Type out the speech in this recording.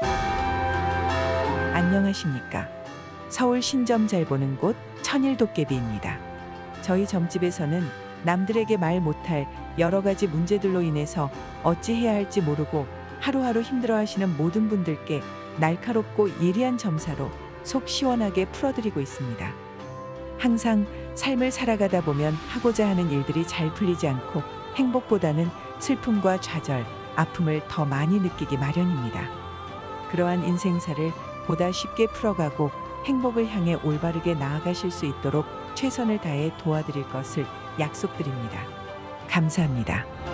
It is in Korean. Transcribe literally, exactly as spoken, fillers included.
안녕하십니까. 서울 신점 잘 보는 곳 천일도깨비입니다. 저희 점집에서는 남들에게 말 못할 여러 가지 문제들로 인해서 어찌해야 할지 모르고 하루하루 힘들어하시는 모든 분들께 날카롭고 예리한 점사로 속 시원하게 풀어드리고 있습니다. 항상 삶을 살아가다 보면 하고자 하는 일들이 잘 풀리지 않고 행복보다는 슬픔과 좌절, 아픔을 더 많이 느끼기 마련입니다. 그러한 인생사를 보다 쉽게 풀어가고 행복을 향해 올바르게 나아가실 수 있도록 최선을 다해 도와드릴 것을 약속드립니다. 감사합니다.